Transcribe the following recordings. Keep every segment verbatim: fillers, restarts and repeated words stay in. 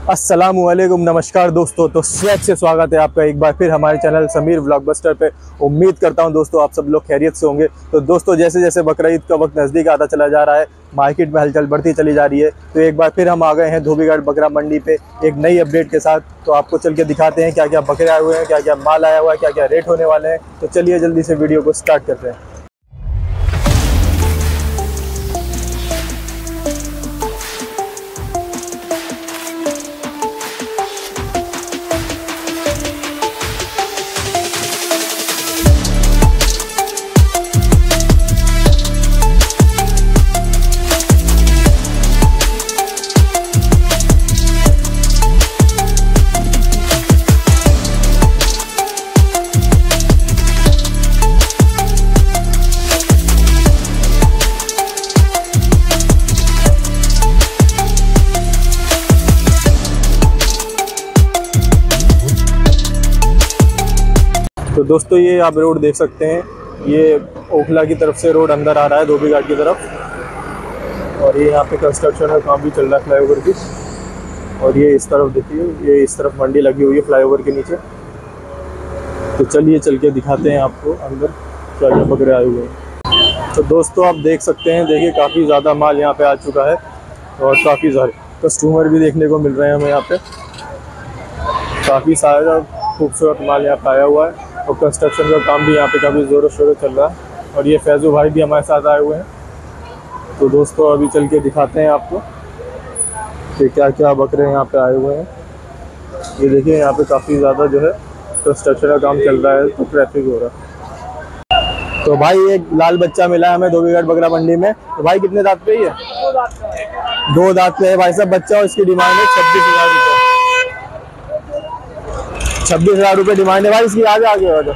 अस्सलामुअलैकुम, नमस्कार दोस्तों। तो स्वैग से स्वागत है आपका एक बार फिर हमारे चैनल समीर व्लॉगबस्टर पे। उम्मीद करता हूं दोस्तों आप सब लोग खैरियत से होंगे। तो दोस्तों जैसे जैसे बकरा ईद का वक्त नज़दीक आता चला जा रहा है, मार्केट में हलचल बढ़ती चली जा रही है। तो एक बार फिर हम आ गए हैं धोबीघाट बकरा मंडी पे एक नई अपडेट के साथ। तो आपको चल के दिखाते हैं क्या क्या बकरे आए हुए हैं, क्या क्या माल आया हुआ है, क्या क्या रेट होने वाले हैं। तो चलिए जल्दी से वीडियो को स्टार्ट करते हैं। तो दोस्तों ये आप रोड देख सकते हैं, ये ओखला की तरफ से रोड अंदर आ रहा है धोबीघाट की तरफ। और ये यहाँ पे कंस्ट्रक्शन का काम भी चल रहा है फ्लाईओवर की। और ये इस तरफ देखिए, ये इस तरफ मंडी लगी हुई है फ्लाईओवर के नीचे। तो चलिए चल के दिखाते हैं आपको अंदर क्या क्या बकरे आए हुए हैं। तो दोस्तों आप देख सकते हैं, देखिए काफ़ी ज़्यादा माल यहाँ पे आ चुका है और काफ़ी सारे कस्टमर भी देखने को मिल रहे हैं हमें यहाँ पे। काफ़ी सारा खूबसूरत माल यहाँ पे आया हुआ है और कंस्ट्रक्शन का काम भी यहाँ पे काफ़ी ज़ोरों शोरों चल रहा है। और ये फैज़ू भाई भी हमारे साथ आए हुए हैं। तो दोस्तों अभी चल के दिखाते हैं आपको कि क्या क्या बकरे यहाँ पे आए हुए हैं। ये देखिए यहाँ पे काफ़ी ज़्यादा जो है कंस्ट्रक्शन का काम चल रहा है, तो ट्रैफिक हो रहा है। तो भाई एक लाल बच्चा मिला है हमें धोबीघाट बकरा मंडी में। तो भाई कितने दांत पे ही है? दो दांत पे है। दो दांत पे है भाई साहब बच्चा, और इसकी डिमांड है छब्बीस हज़ार रुपये। छब्बीस हज़ार रुपये डिमांड है भाई इसकी। आगे आगे हो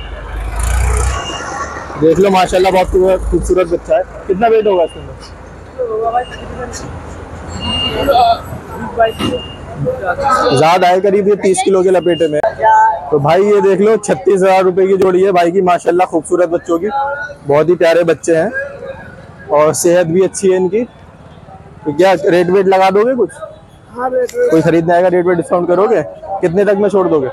देख लो, माशाल्लाह बहुत खूबसूरत बच्चा है। कितना वेट होगा इसमें? ज़्यादा है, करीब ये तीस किलो के लपेटे में। तो भाई ये देख लो छत्तीस हज़ार रुपये की जोड़ी है भाई की। माशाल्लाह खूबसूरत बच्चों की, बहुत ही प्यारे बच्चे हैं और सेहत भी अच्छी है इनकी। तो क्या रेट वेट लगा दोगे कुछ? हाँ, कोई खरीदने आएगा रेट वेट डिस्काउंट करोगे? कितने तक में छोड़ दोगे?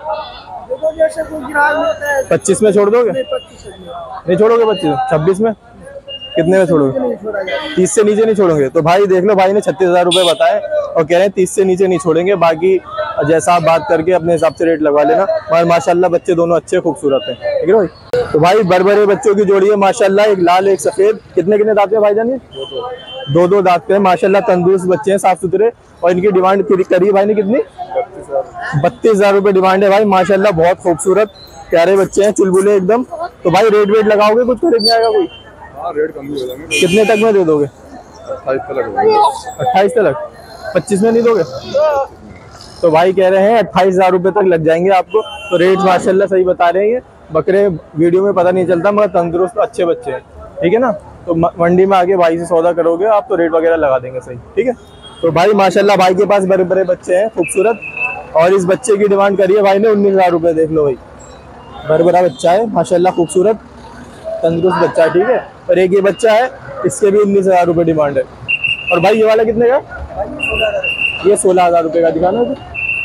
पच्चीस में छोड़ दोगे? नहीं छोड़ोगे पच्चीस? छब्बीस में? कितने में छोड़ोगे? तीस से नीचे नहीं छोड़ोगे? तो भाई देख लो, भाई ने छत्तीस हजार रुपये बताए और कह रहे हैं तीस से नीचे नहीं छोड़ेंगे। बाकी जैसा आप बात करके अपने हिसाब से रेट लगवा लेना। और माशाल्लाह बच्चे दोनों अच्छे खूबसूरत हैं, ठीक है भाई। तो भाई बड़े बच्चों की जोड़ी है माशाल्लाह, एक लाल एक सफेद। कितने कितने दांत है भाईजान? दो दो दांत पे माशाल्लाह, तंदुरुस्त बच्चे हैं, साफ सुथरे। और इनकी डिमांड करी भाई ने कितनी? बत्तीस हजार रुपये डिमांड है भाई। माशाल्लाह बहुत खूबसूरत प्यारे बच्चे हैं, चुलबुले एकदम। तो भाई रेट वेट लगाओगे कुछ? खरीदने आएगा कोई? हाँ, रेट कम भी हो जाएंगे। कितने तक में दे दोगे? अट्ठाईस तक। अट्ठाईस तक? पच्चीस में नहीं दोगे? तो भाई कह रहे हैं अट्ठाईस हजार रुपये तक लग जाएंगे आपको। तो रेट माशाल्लाह सही बता रहे हैं। बकरे वीडियो में पता नहीं चलता, मगर तंदुरुस्त अच्छे बच्चे हैं, ठीक है ना। तो मंडी में आके भाई से सौदा करोगे आप तो रेट वगैरह लगा देंगे सही, ठीक है। तो भाई माशाल्लाह भाई के पास बड़े बड़े बच्चे हैं खूबसूरत। और इस बच्चे की डिमांड करी है भाई ने उन्नीस हजार रुपये। देख लो भाई, बड़ा बड़ा बच्चा है माशाल्लाह, खूबसूरत तंदुरुस्त बच्चा है, ठीक है। और एक ये बच्चा है, इसके भी उन्नीस हजार रुपये डिमांड है। और भाई ये वाला कितने का? ये सोलह हजार रुपये का। दिखाना है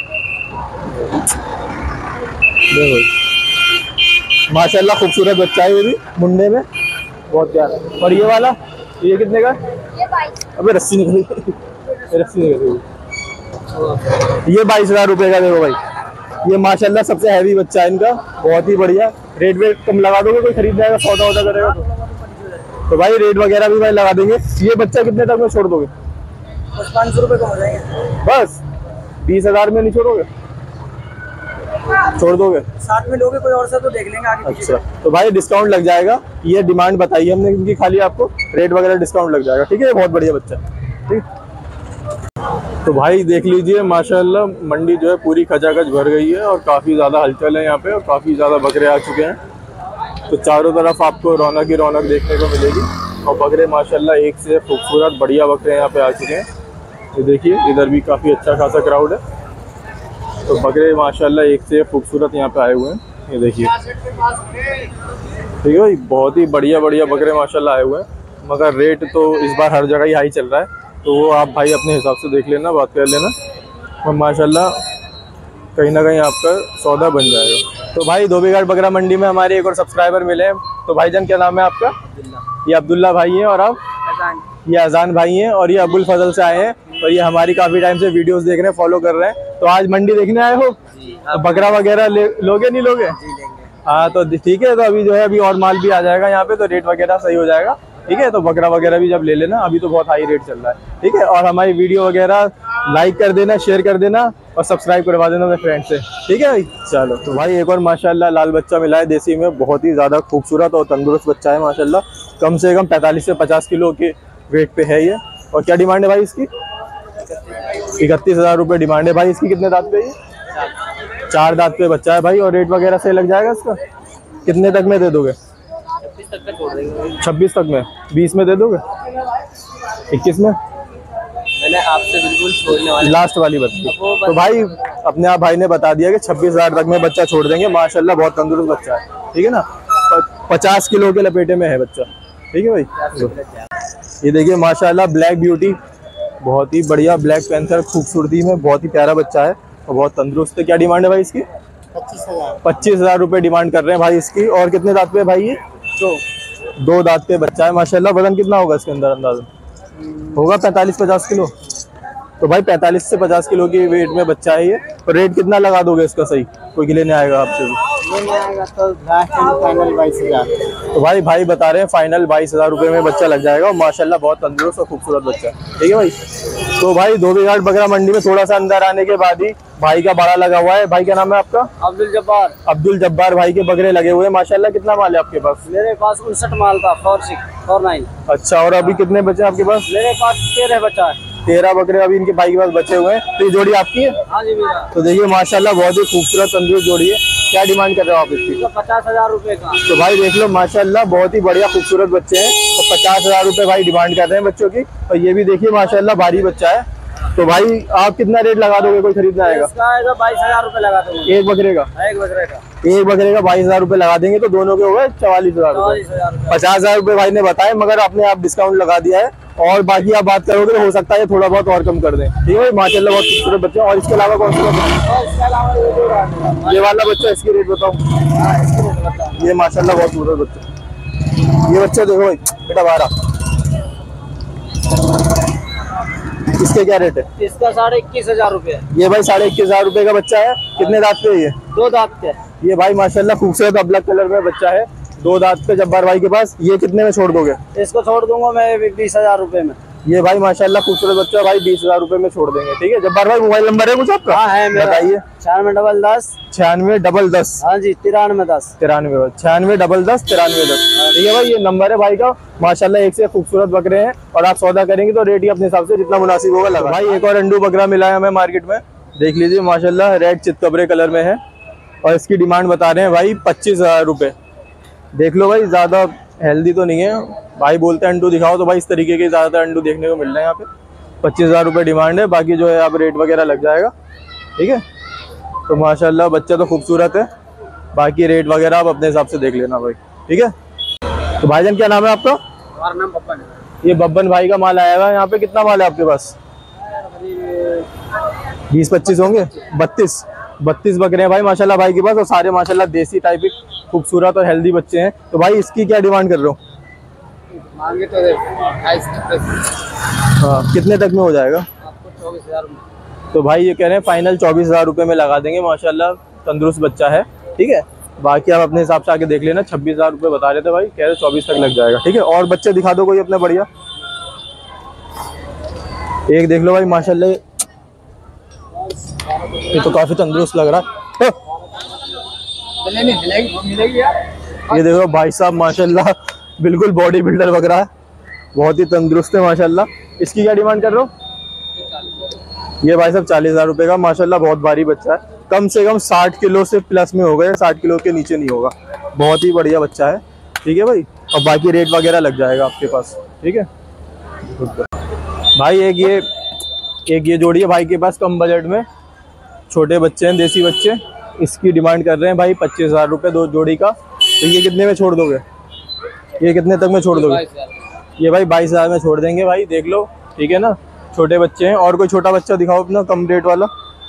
माशाल्लाह खूबसूरत बच्चा है, ये भी मुंडे में बहुत प्यारा। और ये वाला, ये कितने का? अबे रस्सी निकली रस्सी निकली ये बाईस हजार रुपये का। देखो भाई ये माशाल्लाह सबसे हैवी बच्चा है इनका, बहुत ही बढ़िया। रेट वेट कम लगा दोगे? कोई खरीद जाएगा, सौदा वौदा करेगा तो? तो भाई रेट वगैरह भी भाई लगा देंगे। ये बच्चा कितने तक में छोड़ दोगे? बस पाँच सौ रुपये कम हो जाएंगे। बस बीस हजार में नहीं छोड़ोगे? छोड़ दोगे? साथ में लोगे कोई और सा तो देख लेंगे आगे। अच्छा, तो भाई डिस्काउंट लग जाएगा। ये डिमांड बताई हमने इनकी, खाली आपको रेट वगैरह डिस्काउंट लग जाएगा, ठीक है। बहुत बढ़िया बच्चा, ठीक। तो भाई देख लीजिए माशाल्लाह मंडी जो है पूरी खचाखच भर गई है और काफ़ी ज़्यादा हलचल है यहाँ पे और काफ़ी ज़्यादा बकरे आ चुके हैं। तो चारों तरफ आपको रौनक ही रौनक देखने को मिलेगी और बकरे माशाल्लाह एक से खूबसूरत बढ़िया बकरे यहाँ पे आ चुके हैं। तो देखिए इधर भी काफ़ी अच्छा खासा क्राउड है। तो बकरे माशाल्लाह एक से खूबसूरत यहाँ पे आए हुए हैं, ये देखिए। ठीक है भाई, बहुत ही बढ़िया बढ़िया बकरे माशाल्लाह आए हुए हैं, मगर रेट तो इस बार हर जगह ही हाई चल रहा है। तो वो आप भाई अपने हिसाब से देख लेना, बात कर लेना। और माशाल्लाह कहीं ना कहीं आपका सौदा बन जाएगा। तो भाई धोबीघाट बकरा मंडी में हमारे एक और सब्सक्राइबर मिले हैं। तो भाईजान क्या नाम है आपका? ये अब्दुल्ला भाई हैं। और आप? ये अजान भाई हैं। और ये अबुल फजल से आए हैं। और ये हमारी काफी टाइम से वीडियोस देख रहे हैं, फॉलो कर रहे हैं। तो आज मंडी देखने आए हो, तो बकरा वगैरह लोगे नहीं लोगे? हाँ तो ठीक है। तो अभी जो है अभी और माल भी आ जाएगा यहाँ पे, तो रेट वगैरह सही हो जाएगा। ठीक है, तो बकरा वगैरह भी जब ले लेना, अभी तो बहुत हाई रेट चल रहा है। ठीक है, और हमारी वीडियो वगैरह लाइक कर देना, शेयर कर देना और सब्सक्राइब करवा देना अपने फ्रेंड से। ठीक है भाई, चलो। तो भाई एक और माशाल्लाह लाल बच्चा मिला है देसी में, बहुत ही ज़्यादा खूबसूरत और तंदुरुस्त बच्चा है माशाल्लाह। कम से कम पैंतालीस से पचास किलो के वेट पे है ये। और क्या डिमांड है भाई इसकी? इकतीस हज़ार रुपये डिमांड है भाई इसकी। कितने दांत पे? ये चार दांत पे बच्चा है भाई। और रेट वगैरह सही लग जाएगा इसका? कितने तक में दे दोगे? छब्बीस तक में? बीस में दे दोगे? इक्कीस में? मैंने आपसे बिल्कुल छोड़ने वाली लास्ट वाली बच्ची। तो भाई अपने आप भाई ने बता दिया कि छब्बीस हजार तक में बच्चा छोड़ देंगे। माशाल्लाह बहुत तंदुरुस्त बच्चा है। ठीक है ना, पचास किलो के लपेटे में है बच्चा। ठीक है भाई, ये देखिए माशाल्लाह ब्लैक ब्यूटी, बहुत ही बढ़िया ब्लैक पैंथर, खूबसूरती में बहुत ही प्यारा बच्चा है और बहुत तंदुरुस्त है। क्या डिमांड है भाई इसकी? पच्चीस हजार पच्चीस हजार रुपये डिमांड कर रहे हैं भाई इसकी। और कितने दांत पे भाई ये? दो दो दांत पे बच्चा है माशाल्लाह। वजन कितना होगा इसके अंदर अंदाज़ा? होगा पैंतालीस पचास किलो। तो भाई पैंतालीस से पचास किलो की वेट में बच्चा है ये। तो रेट कितना लगा दोगे इसका सही? कोई लेने आएगा आपसे भी? लेने आएगा तो फाइनल बाईस हजार। तो भाई भाई बता रहे हैं फाइनल बाईस हजार रुपये में बच्चा लग जाएगा। और माशाल्लाह बहुत तंदुरुस्त और खूबसूरत बच्चा है। ठीक है भाई। तो भाई धोबीघाट बकरा मंडी में थोड़ा सा अंदर आने के बाद ही भाई का बाड़ा लगा हुआ है। भाई क्या नाम है आपका? अब्दुल जब्बार। अब्दुल जब्बार भाई के बकरे लगे हुए हैं माशाल्लाह। कितना माल है आपके पास? मेरे पास उनसठ माल था, फोर सिक्स फोर नाइन। अच्छा, और अभी कितने बचे आपके पास? मेरे पास तेरह बचा है। तेरह बकरे अभी इनके भाई के पास बचे हुए हैं। तो ये जोड़ी आपकी है? हाँ जी मेरा। तो देखिए माशाल्लाह बहुत ही खूबसूरत तंदुरुस्त जोड़ी है। क्या डिमांड कर रहे हो आप इसकी? तो पचास हजार रूपए का। तो भाई देख लो माशाल्लाह बहुत ही बढ़िया खूबसूरत बच्चे हैं। तो पचास हजार रुपये भाई डिमांड कर रहे हैं बच्चों की। और ये भी देखिए माशाल्लाह भारी बच्चा है। तो भाई आप कितना रेट लगा दोगे कोई खरीदना आएगा? बाईस हजार रूपए लगा दूंगा एक बकरे का। एक बकरे का एक बकरे का बाईस हजार रुपये लगा देंगे तो दोनों के हो गए चवालीस हजार रुपये। पचास हजार रुपये भाई ने बताए, मगर आपने आप डिस्काउंट लगा दिया है। और बाकी आप बात करोगे तो हो सकता है थोड़ा बहुत और कम कर दें। ठीक है माशाल्लाह बहुत खूबसूरत बच्चे। और इसके अलावा कौन सा बच्चा? ये वाला बच्चा, इसकी रेट बताओ। ये माशाल्लाह बहुत खूबसूरत बच्चा। ये बच्चा देखो भाई, बेटा बारह, इसके क्या रेट है? इसका साढ़े इक्कीस हजार रूपए। ये भाई साढ़े इक्कीस हजार रुपए का बच्चा है। कितने दांत पे है ये? दो दांत पे। ये भाई माशाल्लाह खूबसूरत ब्लैक कलर में बच्चा है, दो दांत पे जब्बार भाई के पास। ये कितने में छोड़ दोगे? इसको छोड़ दूंगा मैं बीस हजार रूपए में। ये भाई माशाल्लाह खूबसूरत बच्चा भाई बीस हजार रुपए में छोड़ देंगे। ठीक है जब्बार भाई, मोबाइल नंबर है कुछ आपका? हाँ है मेरा। बताइए। छियानवे डबल दस छियानवे डबल दस हाँ जी तिरानवे दस तिरानवे छियानवे डबल दस तिरानवे दस ठीक है भाई, ये नंबर है भाई का। माशाल्लाह एक से खूबसूरत बकरे हैं और आप सौदा करेंगे तो रेट ही अपने हिसाब से जितना मुनासिब होगा लगा। भाई एक और अंडू बकरा मिला है हमें मार्केट में, देख लीजिए माशाल्लाह रेड चितकबरे कलर में है। और इसकी डिमांड बता रहे हैं भाई पच्चीस हजार रुपये। देख लो भाई, ज़्यादा हेल्दी तो नहीं है भाई, बोलते हैं अंडू दिखाओ तो भाई इस तरीके के ज़्यादातर अंडू देखने को मिल रहे हैं यहाँ पे। पच्चीस हज़ार रुपये डिमांड है, बाकी जो है आप रेट वगैरह लग जाएगा। ठीक है, तो माशाल्लाह बच्चा तो खूबसूरत है, बाकी रेट वगैरह आप अपने हिसाब से देख लेना भाई। ठीक है, तो भाईजान क्या नाम है आपका? हमारा नाम बब्बन है। ये बब्बन भाई का माल आया हुआ है यहाँ पे। कितना माल है आपके पास? बीस पच्चीस होंगे, बत्तीस बत्तीस बकरे हैं भाई माशाल्लाह भाई के पास, और सारे माशाल्लाह देसी टाइप के खूबसूरत और हेल्दी बच्चे हैं। तो भाई इसकी क्या डिमांड कर रहे हो? मांगे तो हाँ, कितने तक में हो जाएगा? आपको चौबीस हजार। तो भाई ये कह रहे हैं फाइनल चौबीस हजार रुपये में लगा देंगे। माशाल्लाह तंदुरुस्त बच्चा है। ठीक है, बाकी आप अपने हिसाब से आके देख लेना। छब्बीस हजार रुपये बता रहे थे भाई, कह रहे चौबीस तक लग जाएगा। ठीक है, और बच्चे दिखा दो कोई अपने बढ़िया। एक देख लो भाई माशाल्लाह, ये तो काफी तंदुरुस्त लग रहा है। ये देखो भाई साहब माशाल्लाह बिल्कुल बॉडी बिल्डर बकरा है, बहुत ही तंदुरुस्त है माशाल्लाह। इसकी क्या डिमांड कर रहे हो? ये भाई साहब चालीस हजार रुपये का माशाल्लाह, बहुत भारी बच्चा है। कम से कम साठ किलो से प्लस में होगा, साठ किलो के नीचे नहीं होगा। बहुत ही बढ़िया बच्चा है। ठीक है भाई, और बाकी रेट वगैरह लग जाएगा आपके पास। ठीक है भाई, एक ये एक ये जोड़ी है भाई के पास कम बजट में, छोटे बच्चे हैं देसी बच्चे। इसकी डिमांड कर रहे हैं भाई पच्चीस हजार रुपये दो जोड़ी का। तो ये कितने में छोड़ दोगे? ये कितने तक में छोड़ दोगे? ये भाई बाईस हजार में छोड़ देंगे भाई, देख लो। ठीक है ना, छोटे बच्चे हैं। और कोई छोटा बच्चा दिखाओ अपना कम रेट वाला।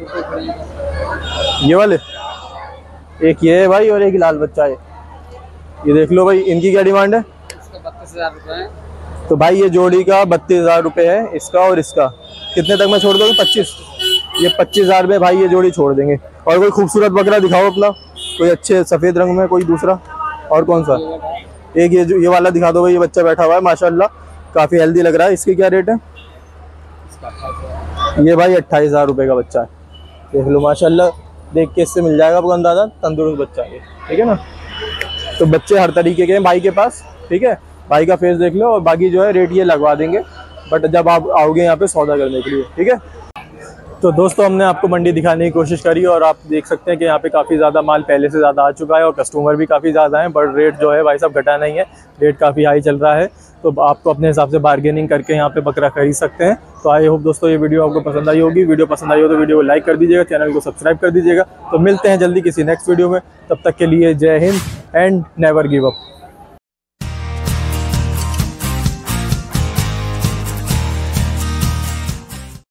ये वाले एक ये है भाई और एक लाल बच्चा है। ये देख लो भाई, इनकी क्या डिमांड है? इसका बत्तीस हजार रुपये है। तो भाई ये जोड़ी का बत्तीस हजार रुपये है, इसका और इसका। कितने तक में छोड़ दोगे? पच्चीस। ये पच्चीस हजार में भाई ये जोड़ी छोड़ देंगे। और कोई खूबसूरत बकरा दिखाओ अपना, कोई अच्छे सफेद रंग में, कोई दूसरा। और कौन सा? एक ये जो ये वाला दिखा दो भाई, ये बच्चा बैठा हुआ है माशाल्लाह, काफी हेल्दी लग रहा है। इसकी क्या रेट है? ये भाई अट्ठाईस हजार रुपये का बच्चा है। देख लो माशाल्लाह, देख के इससे मिल जाएगा आपको अंदाजा, तंदुरुस्त बच्चा है, ठीक है ना। तो बच्चे हर तरीके के हैं भाई के पास, ठीक है। भाई का फेस देख लो, और बाकी जो है रेट ये लगवा देंगे, बट जब आप आओगे यहाँ पे सौदा करने के लिए, ठीक है। तो दोस्तों हमने आपको मंडी दिखाने की कोशिश करी और आप देख सकते हैं कि यहाँ पे काफ़ी ज़्यादा माल पहले से ज़्यादा आ चुका है और कस्टमर भी काफ़ी ज़्यादा हैं, बट रेट जो है भाई साहब घटा नहीं है, रेट काफ़ी हाई चल रहा है। तो आपको अपने हिसाब से बार्गेनिंग करके यहाँ पे बकरा खरीद सकते हैं। तो आई होप दोस्तों ये वीडियो आपको पसंद आई होगी। वीडियो पसंद आई हो तो वीडियो को लाइक कर दीजिएगा, चैनल को सब्सक्राइब कर दीजिएगा। तो मिलते हैं जल्दी किसी नेक्स्ट वीडियो में, तब तक के लिए जय Hind and never give up.